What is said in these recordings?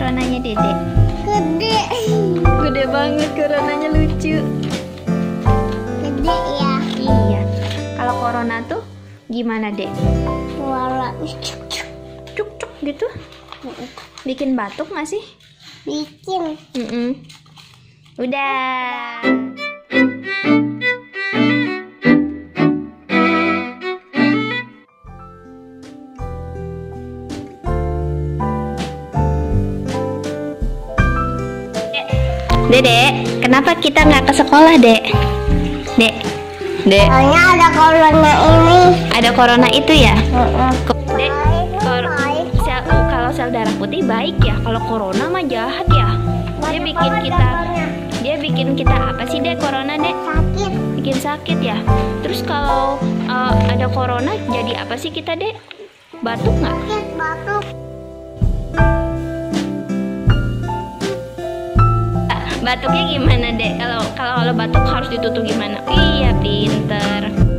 coronanya Dede? Gede. Gede banget, coronanya lucu. Gede ya. Iya. Kalau corona tuh gimana, Dek? Suara cuk Cuk gitu? Bikin batuk nggak sih? bikin. Udah. Dek, kenapa kita nggak ke sekolah, Dek? Dek. Soalnya ada corona ini. Ada corona itu ya? Dek, Baik. kalau sel darah putih baik ya. Kalau corona mah jahat ya. Dia bikin kita apa sih, Dek? Corona, Dek? Sakit. Bikin sakit ya. Terus kalau ada corona jadi apa sih kita, Dek? Batuk nggak? Sakit batuk. Batuknya gimana, Dek? Kalau batuk harus ditutup gimana? Iya, pinter.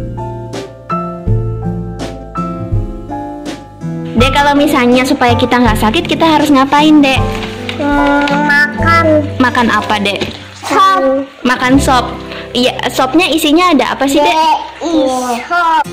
Dek, kalau misalnya supaya kita nggak sakit, kita harus ngapain, Dek? Makan. Makan apa, Dek? Sop. Makan sop. Iya, sopnya isinya ada apa sih, Dek? Sop.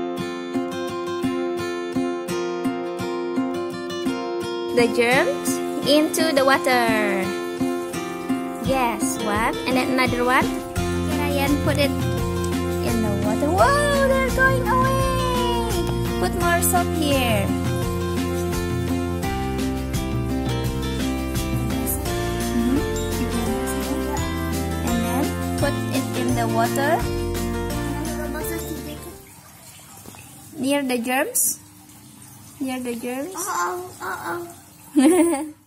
The germs into the water. Yes, one, and then another one. Ryan, put it in the water. Wow, they're going away. Put more soap here. And then put it in the water near the germs. Near the germs. Oh.